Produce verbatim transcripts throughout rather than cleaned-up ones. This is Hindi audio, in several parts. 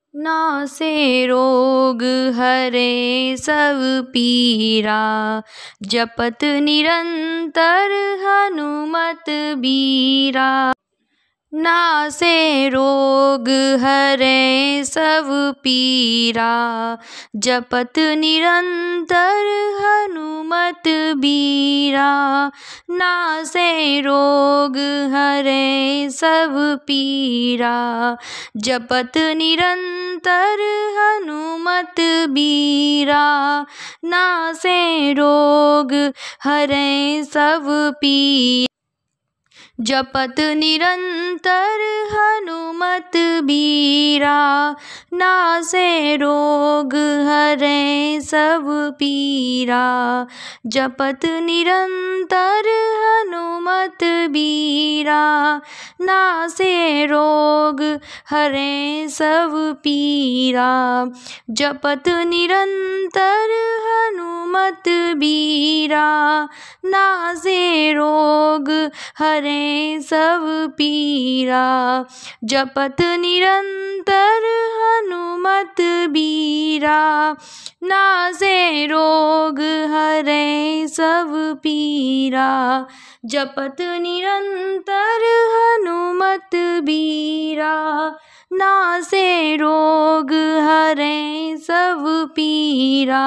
नासे रोग हरे सब पीरा, जपत निरंतर हनुमत बीरा। नासे रोग हरे सब पीरा, जपत निरंतर हनुमत बीरा। नासे रोग हरे सब पीरा, जपत निरंतर हनुमत बीरा। नासे रोग हरे सब पीरा, जपत निरंतर हनुमत बीरा। नासे रोग हरे सब पीरा, जपत निरंतर हनुमत बीरा। नासे रोग हरे सब पीरा, जपत निरंतर हनुमत बीरा। नासे रोग हरे सब पीरा, जपत निरंतर हनुमत बीरा। नासे रोग हरे सब पीरा, जपत निरंतर हनुमत बीरा। नासे रोग हरे सब पीरा,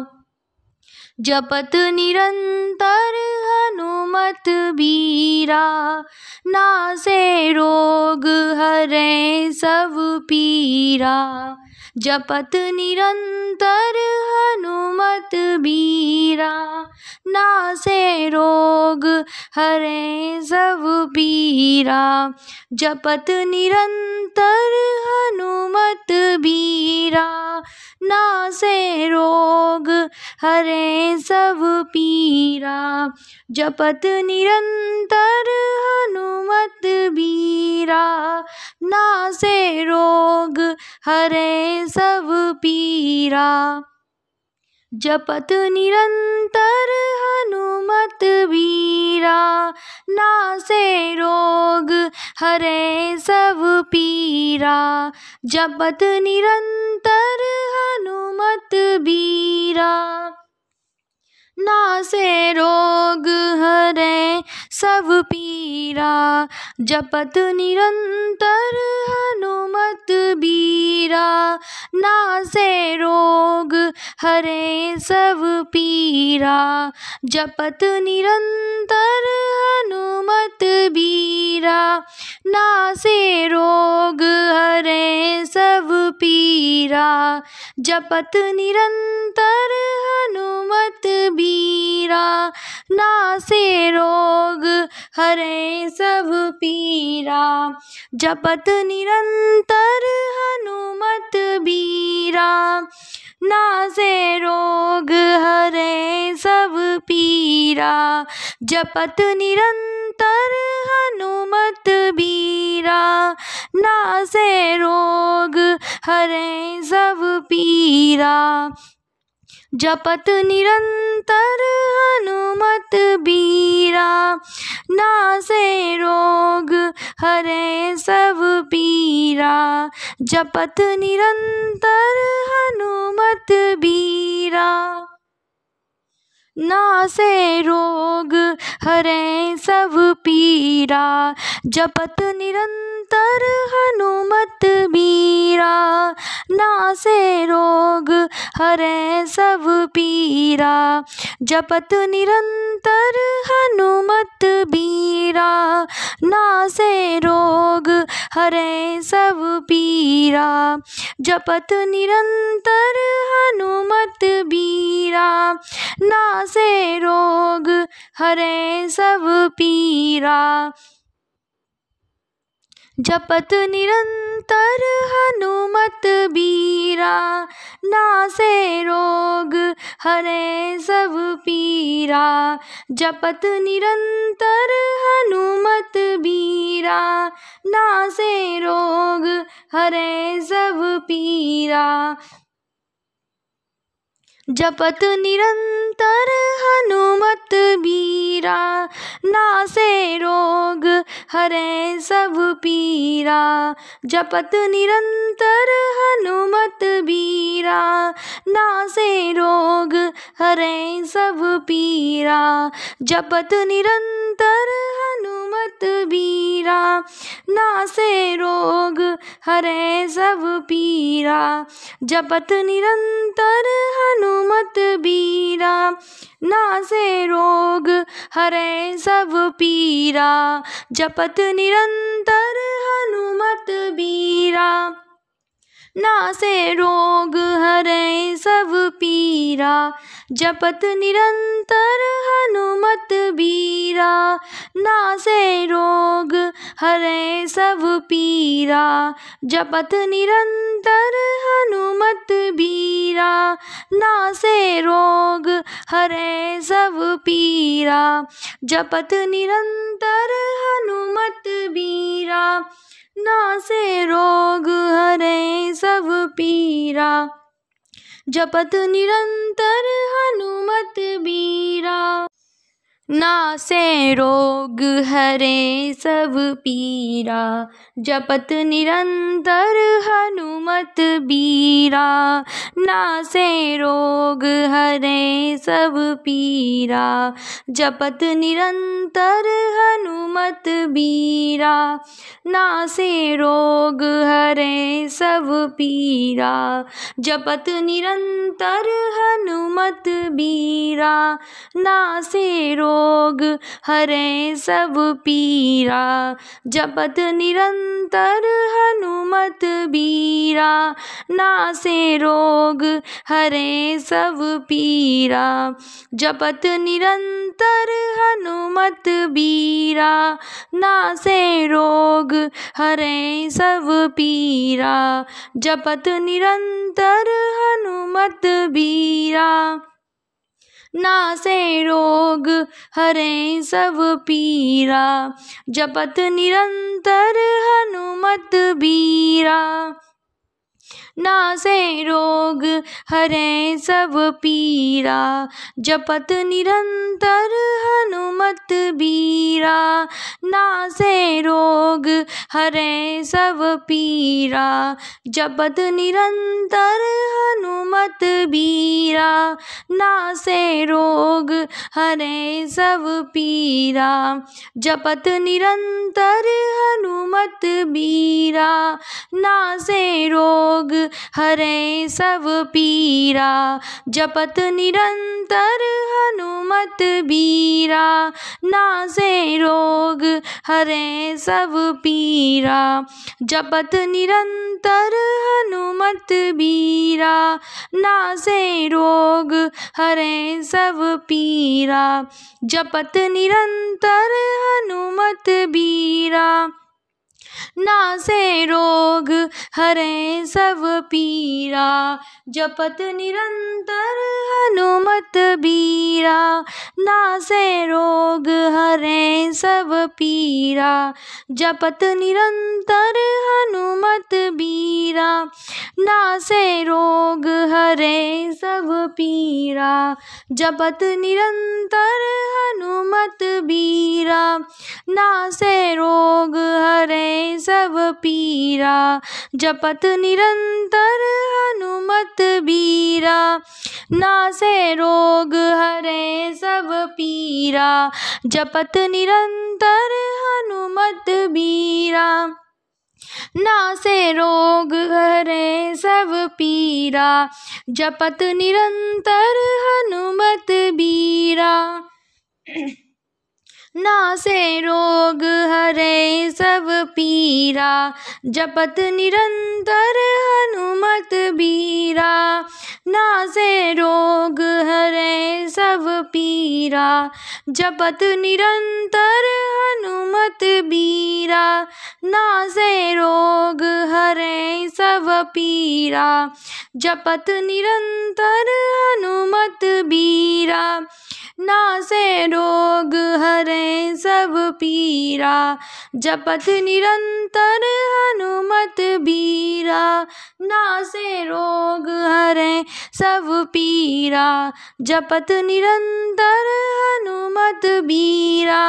जपत निरंतर हनुमत बीरा। नासे रोग हरे सब पीरा, जपत निरंतर हनुमत बीरा। नासे रोग हरे सब पीरा, जपत निरंतर हनुमत बीरा। नासे रोग हरे सब पीरा, जपत निरंतर हनुमत बीरा। नासे रोग हरे सब पीरा, जपत निरंतर हनुमत बीरा। नासे रोग हरे सब पीरा, जपत निरंतर हनुमत बीरा। नासे रोग हरे सब पीरा, जपत निरंतर हनुमत बीरा। नासे रोग हरे सब पीरा, जपत निरंतर हनुमत बीरा। नासे रोग हरे सब पीरा, जपत निरंतर हनुमत बीरा। नासे रोग हरे सब पीरा, जपत निरंतर हनुमत बीरा। नासे रोग हरे सब पीरा, जपत निरंतर हनुमत बीरा। नासे रोग हरे सब पीरा, जपत निरंतर हनुमत बीरा। नासे रोग हरे सब पीरा, जपत निरंतर हनुमत बीरा। नासे रोग हरे सब पीरा, जपत निरंतर हनुमत बीरा। नासे रोग हरे सब पीरा, जपत निरंतर हनुमत बीरा। नासे रोग हरे सब पीरा, जपत निरंतर हनुमत बीरा। नासे रोग हरे सब पीरा, जपत निरंतर हनुमत बीरा। नासे रोग हरे सब पीरा, जपत निरंतर हनुमत बीरा। नासे रोग हरे सब पीरा, जपत निरंतर हनुमत बीरा। नासे रोग हरे सब पीरा, जपत निरंतर निरंतर हनुमत बीरा, नासे रोग हरे सब पीरा। जपत निरंतर हनुमत बीरा, नासे रोग हरे सब पीरा। जपत निरंतर हनुमत बीरा, नासे रोग हरे सब पीरा। जपत निरंतर हनुमत बीरा, नासे रोग हरे सब पीरा। जपत निरंतर हनुमत बीरा, नासे रोग हरे सब पीरा। जपत निरंतर हनुमत बीरा, नासे रोग हरे सब पीरा। जपत निरंतर हनुमत बीरा, नासे रोग हरे सब पीरा। जपत निरंतर हनुमत बीरा, नासे रोग हरे सब पीरा। जपत निरंतर हनुमत बीरा, नासे रोग हरे सब पीरा। जपत निरंतर हनुमत बीरा, नासे रोग हरे सब पीरा। जपत निरंतर हनुमत बीरा, नासे रोग हरे सब पीरा। जपत निरंतर हनुमत बीरा, नासे रोग हरे सब पीरा। जपत निरंतर हनुमत बीरा, नासे रोग हरे सब पीरा। जपत निरंतर हनुमत बीरा, नासे रोग हरे सब पीरा। जपत निरंतर हनुमत बीरा, नासे रोग हरे सब पीरा। जपत निरंतर हनुमत बीरा, नासे रोग हरे सब पीरा। जपत निरंतर हनुमत बीरा, नासे रोग हरे सब पीरा। जपत निरंतर हनुमत बीरा, नासे रोग हरे सब पीरा। जपत निरंतर हनुमत बीरा, नासे रोग हरे सब पीरा। जपत निरंतर हनुमत बीरा, नासे रोग हरे सब पीरा। जपत निरंतर हनुमत बीरा, नासे रोग हरे सब पीरा। जपत निरंतर हनुमत बीरा, नासे रोग हरे सब पीरा। जपत निरंतर हनुमत बीरा, नासे रोग हरे सब पीरा। जपत निरंतर हनुमत बीरा, नासे रोग हरे सब पीरा। जपत निरंतर हनुमत बीरा, नासे रोग हरे सब पीरा। जपत निरंतर हनुमत बीरा, नासे रोग हरे सब पीरा। जपत निरंतर हनुमत बीरा, नासे रोग हरे सब पीरा। जपत निरंतर हनुमत बीरा, नासे रोग हरे सब पीरा। जपत निरंतर हनुमत बीरा, नासे रोग हरे सब पीरा। जपत निरंतर हनुमत बीरा, नासे रोग हरे सब पीरा। जपत निरंतर हनुमत बीरा, नासे रोग हरे सब पीरा। जपत निरंतर हनुमत बीरा,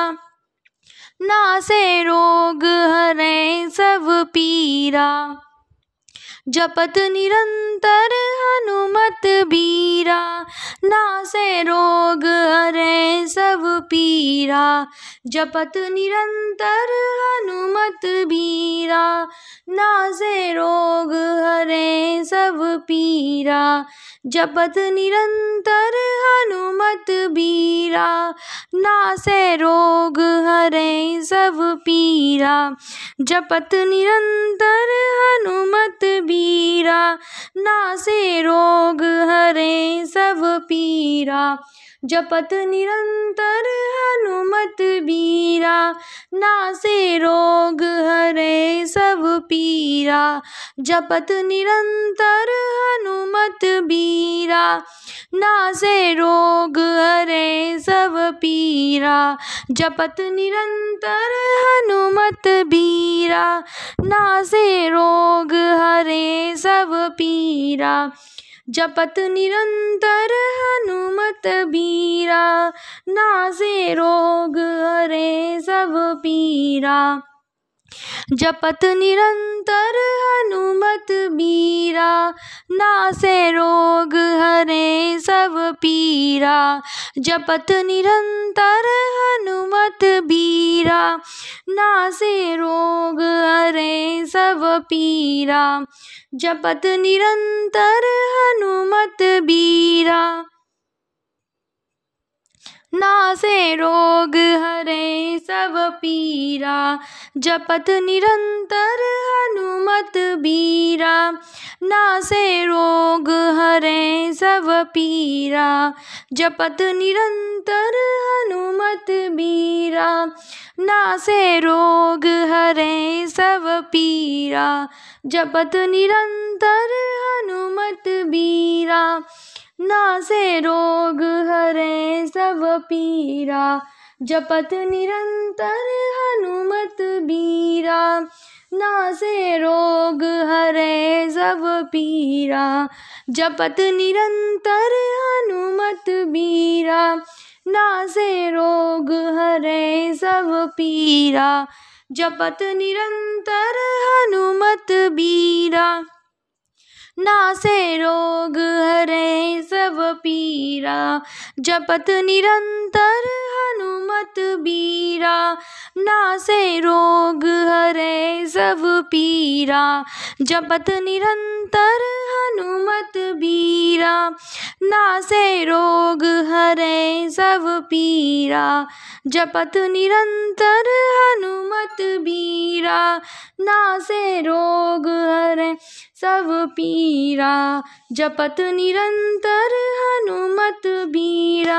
नासे रोग हरे सब पीरा। जपत निरंतर हनुमत बीरा। नासै रोग हरै सब पीरा, जपत निरंतर हनुमत बीरा। नासै रोग हरै सब पीरा, जपत निरंतर हनुमत बीरा। नासै रोग हरै सब पीरा, जपत निरंतर हनुमत बीरा। नासै रोग हरै सब पीरा, जपत निरंतर हनुमत बीरा। नासै रोग हरै सब पीरा, जपत निरंतर हनुमत बीरा। नासै रोग हरै सब पीरा, जपत निरंतर हनुमत बीरा। नासै रोग हरै सब पीरा, जपत निरंतर हनुमत बीरा। नासै रोग हरै सब पीरा, जपत निरंतर हनुमत बीरा। नासै रोग हरै सब पीरा, जपत निरंतर हनुमत बीरा। नासै रोग हरै सब पीरा, जपत निरंतर हनुमत बीरा। नासै रोग हरै सब पीरा, जपत निरंतर हनुमत बीरा। नासै रोग हरै सब पीरा, जपत निरंतर हनुमत बीरा। नासै रोग हरै सब पीरा, जपत निरंतर हनुमत बीरा। नासै रोग हरै सब पीरा, जपत निरंतर हनुमत बीरा। नासै रोग हरै सब पीरा, जपत निरंतर हनुमत बीरा। नासै रोग हरै सब पीरा, जपत निरंतर हनुमत बीरा। नासै रोग हरै सब पीरा, जपत निरंतर हनुमत बीरा। नासै रोग हरै सब पीरा, जपत निरंतर हनुमत बीरा। नासै रोग हरै सब पीरा, जपत निरंतर हनुमत बीरा। नासै रोग हरै सब पीरा, जपत निरंतर हनुमत बीरा।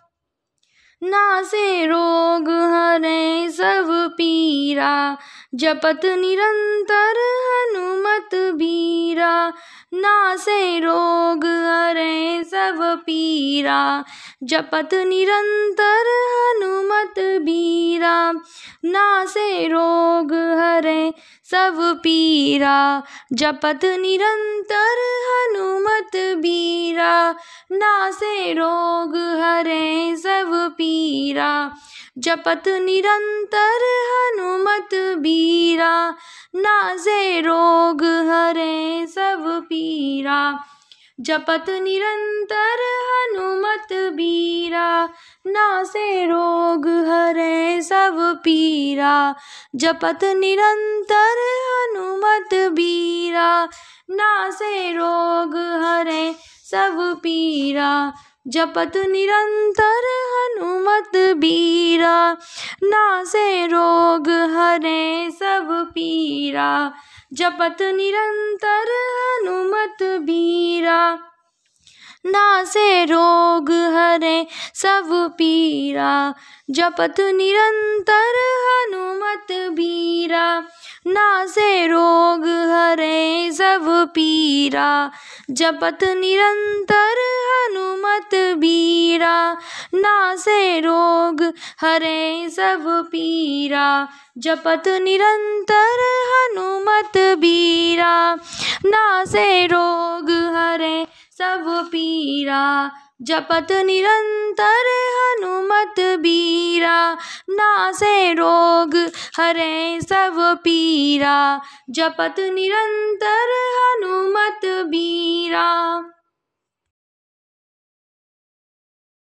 नासै रोग हरै सब पीरा, जपत निरंतर हनुमत बीरा। नासै रोग हरै सब पीरा, जपत निरंतर हनुमत बीरा। नासै रोग हरै सब पीरा, जपत निरंतर हनुमत बीरा। नासै रोग हरै सब पीरा, जपत निरंतर हनुमत बीरा। नासै रोग हरै सब पीरा, जपत निरंतर हनुमत बीरा। नासै रोग हरै सब पीरा, जपत निरंतर हनुमत बीरा। नासै रोग हरै सब पीरा, जपत निरंतर हनुमत बीरा। नासै रोग हरै सब पीरा, जपत निरंतर हनुमत बीरा। नासै रोग हरै सब पीरा, जपत निरंतर हनुमत बीरा। नासै रोग हरै सब पीरा, जपत निरंतर हनुमत बीरा। नासै रोग हरै सब पीरा, जपत निरंतर हनुमत बीरा। नासै रोग हरै सब पीरा, जपत निरंतर हनुमत बीरा। नासै रोग हरै सब पीरा, जपत निरंतर हनुमत